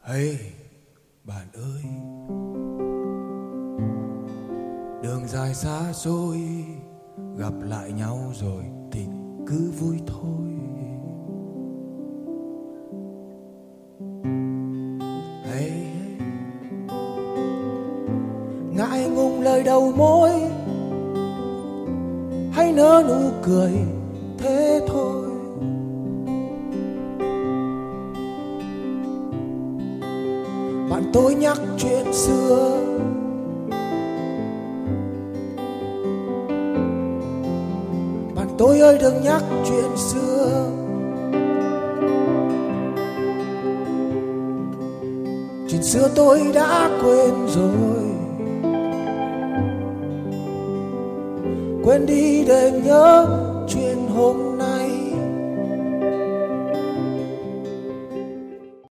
Hey, bạn ơi, đường dài xa xôi, gặp lại nhau rồi thì cứ vui thôi. Hey, ngại ngùng lời đầu môi, hãy nở nụ cười thế thôi. Bạn tôi nhắc chuyện xưa, bạn tôi ơi đừng nhắc chuyện xưa. Chuyện xưa tôi đã quên rồi, quên đi để nhớ chuyện hôm